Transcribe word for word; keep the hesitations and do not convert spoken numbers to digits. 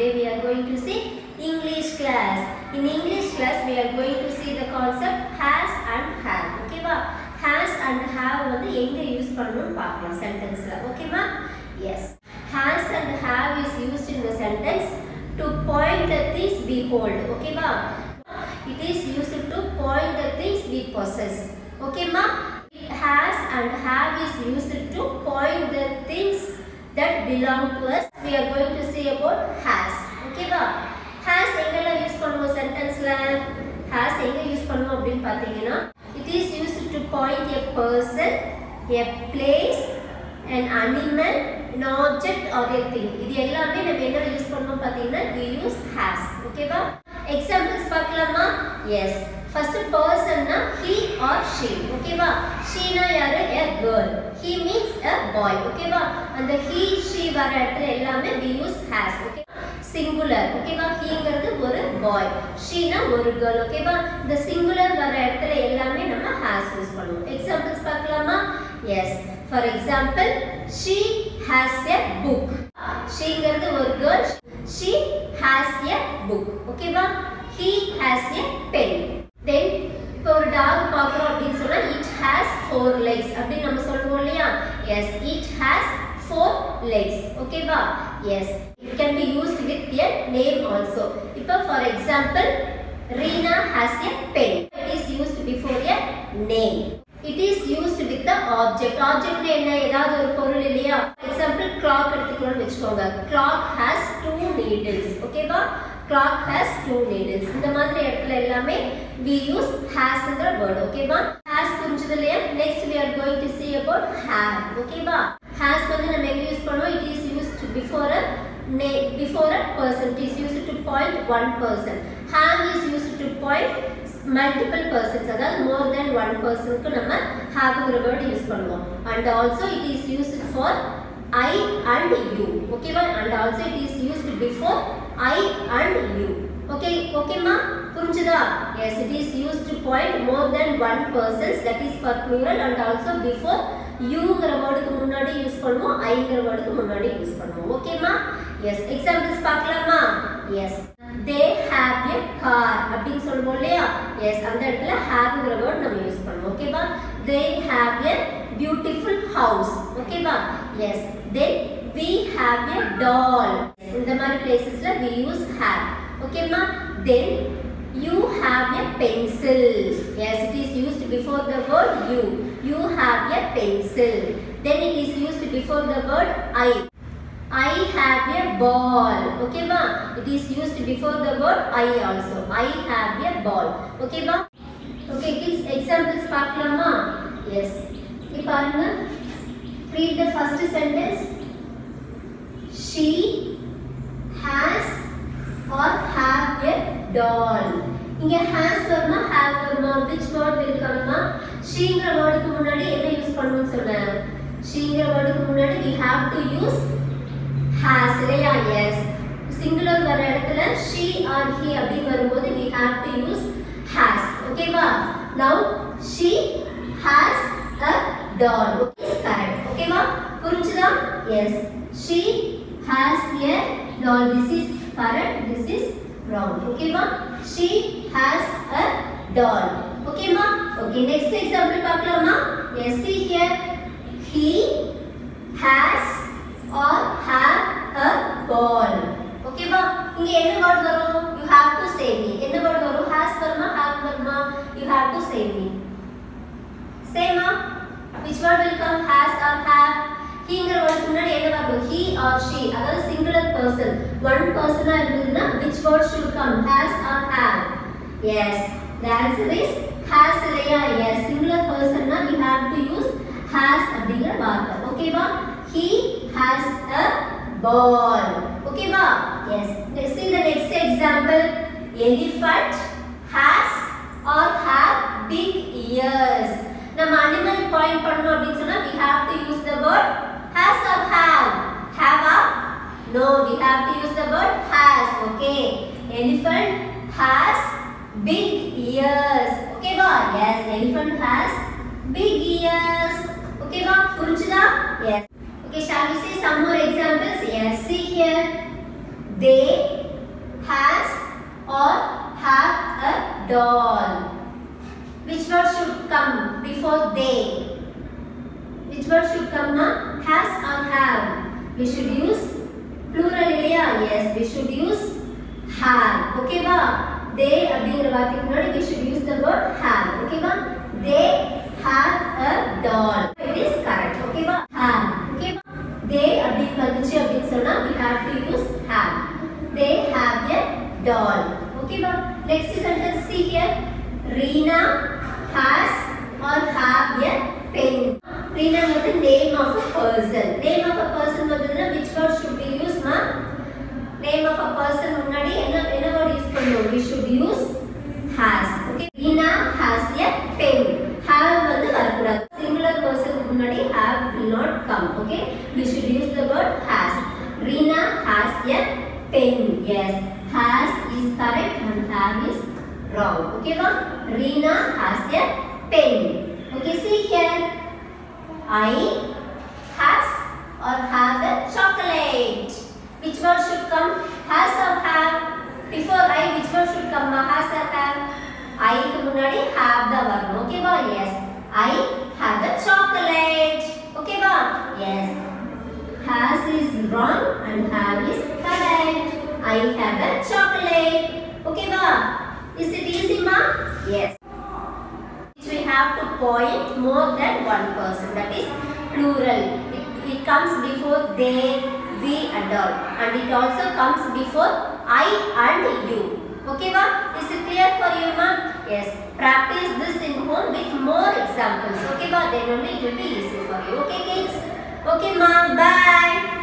Today we are going to see English class. In English class we are going to see the concept has and have. Okay va? Has and have வந்து எங்க use பண்ணனும்னு பார்க்கலாம் சென்டென்ஸ்ல. Okay ma? Yes. Has and have is used in the sentence to point the things we hold. Okay va? It is used to point the things we possess. Okay ma? Has and have is used to point the things that belong to us. We are going to say about has. Okay va? Has engala use பண்ணுவோம் சென்டென்ஸ்ல. Has எங்க use பண்ணுவோம் அப்படினு பாத்தீங்கன்னா it is used to point a person, a place, an animal, an object or a thing. இது எல்லாமே நம்ம எங்க use பண்ணுவோம் பாத்தீங்கன்னா we use has. Okay va? Examples பார்க்கலாமா? Yes. First person na he or she. Okay va? She na yaru a girl. He means a boy. Okay va? And the he she வர இடத்துல எல்லாமே we use has. Okay? Singular. Okay va? He ங்கிறது ஒரு boy. She na ஒரு girl. Okay va? The singular வர இடத்துல எல்லாமே நம்ம has யூஸ் பண்ணுவோம். Examples பார்க்கலாமா? Yes. For example, she has a book. She ங்கிறது ஒரு girl. She has a book. Okay va? He has a pen. Then இப்போ ஒரு டாக் பார்க்கறோம் அப்படினு சொன்னா it has four legs அப்படி நம்ம சொல்லுவோம் இல்லையா? Yes, it has four legs. Okay va? Yes, it can be used with a name also. இப்போ for example, Reena has a pen. It is used before a name. It is used with the object. Object என்ன ஏதாவது ஒரு பொருள் இல்லையா? Example, clock எடுத்துக்கறோம்னு வெச்சுக்கோங்க. Clock has two needles. Okay va? Clock has two needles. இந்த மாதிரி இடத்துல எல்லாமே we use has ங்கற word. Okay va? Has புரிஞ்சது இல்லையா? Next we are going to see about have. Okay va? Has வந்து நம்ம எங்க யூஸ் பண்ணுவோம்? It is used before a name, before a person. It is used to point one person. Have is used to point multiple persons. அதாவது more than one person க்கு நம்ம have ங்கற word use பண்ணுவோம். And also it is used for I and you. Okay va? And also it is used before I and you. Okay, okay ma? புரிஞ்சுதா? Yes, it is used to point more than one persons, that is for plural, and also before you ங்கற வேர்டுக்கு முன்னாடி use பண்ணுவோம், I ங்கற வேர்டுக்கு முன்னாடி use பண்ணுவோம். Okay ma? Yes, examples பார்க்கலாமா? Yes. They have a car அப்படினு சொல்லுவோம் இல்லையா? Yes, அந்த இடத்துல have ங்கற வேர்ட் நம்ம யூஸ் பண்ணுவோம். Okay va? They have a beautiful house. Okay va? Yes. Then we have a doll. இந்த மாதிரி placesல we use have. Okay ma? Then you have a pencil. Yes, it is used before the word you. You have a pencil. Then it is used before the word I. I have a ball. Okay ma? It is used before the word I also. I have a ball. Okay ma? Okay kids, examples பார்க்கலாமா? Yes. இங்க பாருங்க. Read the first sentence. She has or have a doll. இங்க has வருமா have வருமா? Which word will come ma? She ங்கற வேர்டுக்கு முன்னாடி என்ன use பண்ணனும்னு சொன்னேன்? She ங்கற வேர்டுக்கு முன்னாடி we have to use has இல்லையா? Yes. Singular வர இடத்துல she or he அப்படி வரும்போது we have to use has. Okay va? Now she has a doll. Okay, is correct. Okay va? புரிஞ்சுதா? Yes. She has a doll. This is correct. This is wrong. Okay ma? She has a doll. Okay ma? Okay, next example பார்க்கலாமா? Yes, see here. He has or have a ball. Okay ma? இங்க என்ன word வரும்? You have to say me. என்ன word வரும்? Has வருமா? Have வருமா? You have to say me. Say ma? Which word will come? Has or have? He ங்கற word முன்னாடி என்ன வரும்? He or she. அதாவது singular person. One person ஆ இருந்ததுன்னா which word should come? Has or have? Yes. The answer is has இல்லையா? Yes. Singular person na we have to use has அப்படிங்கற வார்த்தை. Okay வா? He has a ball. Okay va? Yes. Let's see the next example. Elephant has or have big ears. நம்ம animal point பண்ணனும் அப்படினு சொன்னா we have to use the word has or have. Have or no, we have to use the word has. Okay. Elephant has big ears. Okay va? Yes, elephant has big ears. Okay va? புரிஞ்சுதா? Yes. Okay, shall we see some more examples? Yes, see here. they has or have a doll. Which word should come before they? Which word should come now? Has or have? We should use plural இல்லையா? Yes, we should use have. Okay va? They அப்படிங்கற வார்த்தைக்கு முன்னாடி we should use the word have. Okay va? They have a doll. It is correct. Okay va? Have. Okay va? They அப்படிங்க வந்துச்சு அப்படினு சொன்னா we have to use have. They have a doll. Okay va? Next sentence see here. Reena has or have a pen. Reena is the name of a person. Name of a person vaduna which word should we use ma? Name of a person முன்னாடி என்ன என்ன word use பண்ணனும்? We should use has. Okay. Reena has a pen. Have வந்து வரக்கூடாது. Singular person முன்னாடி have will not come. Okay. We should use the word has. Reena has a pen. Yes. Has is correct and have is wrong. Okay va? Reena has a pen. Okay, see here. I has or have a chocolate. Which word should come? Has or have? Before I, which word should come? Has or have? I க்கு முன்னாடி have da வரணும். Okay va? Yes. I have a chocolate. Okay va? Yes. Has is wrong and have is correct. I have a chocolate. Okay va? Is it easy ma? Yes. We have to point more than one person. That is plural. It, it comes before they, we and all. And it also comes before I and you. Okay ma? Is it clear for you ma? Yes. Practice this in home with more examples. Okay ma? Then only it will be easy for you. Okay kids? Okay ma? Bye.